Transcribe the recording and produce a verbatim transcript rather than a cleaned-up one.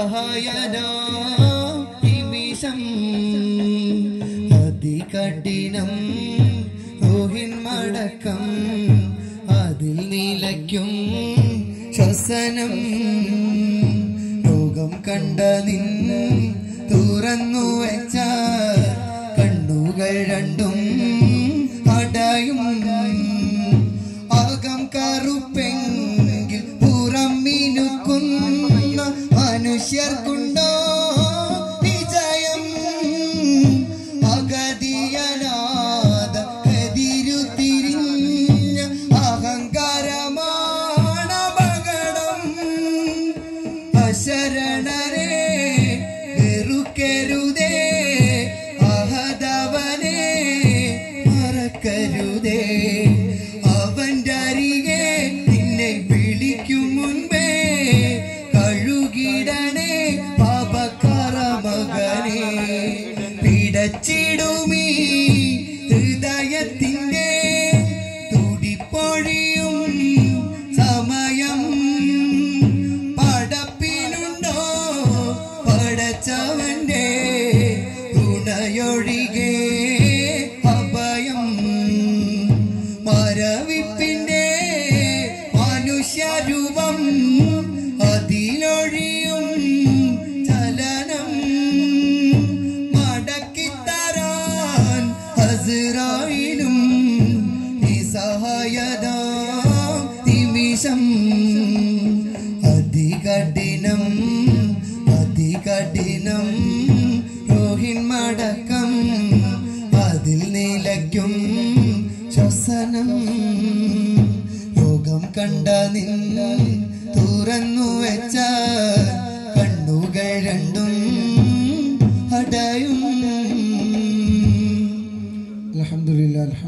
നിസ്സഹായനാ നിമിഷം അതികഠിനം റൂഹിൻ മടക്കം അതിൽ നിലയ്ക്കും ശ്വസനം ലോകം കണ്ട നിൻ തുറന്നു വെച്ച കണ്ണുകൾ രണ്ടും അടയും അകം കറുപ്പെങ്കിൽ പുറം മിനുക്കുന്ന മനുഷ്യർക്കുണ്ടോ വിജയം അഗതിയനാഥ എതിരു തിരിഞ്ഞ അഹങ്കാരമാണ് അപകടം അശരണരെ വെറുക്കരുതേ അഹദവനെ മറക്കരുതേ അവന്റെ അരികെ നിന്നെ വിളിക്കും മുൻപേ കഴുകിടണേ പാപക്കറ മകനെ പിടച്ചിടുമീ ഹൃദയത്തിന്റെ തുടിപ്പൊഴിയും സമയം പടപ്പിനുണ്ടോ പടച്ചവന്റെ തുണയൊഴികെ അഭയം മരവിപ്പിന്റെ മനുഷ്യരൂപം അതിലൊഴിയും ചലനം മടക്കിത്തരാൻ ഹസ്റായിലും നിസ്സഹായതാ നിമിഷം അതികഠിനം അതികഠിനം റൂഹിൻ മടക്കം അതിൽ നിലയ്ക്കും ശ്വസനം ലോകം കണ്ട നിൻ തുറന്നു വെച്ച കണ്ണുകൾ രണ്ടും അടയും. അൽഹംദുലില്ലാ.